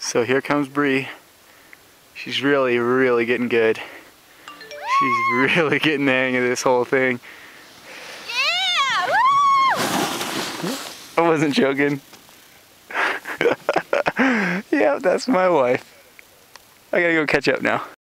So here comes Bree. She's really getting good. She's really getting the hang of this whole thing. Yeah! Woo! I wasn't joking. Yeah, that's my wife. I gotta go catch up now.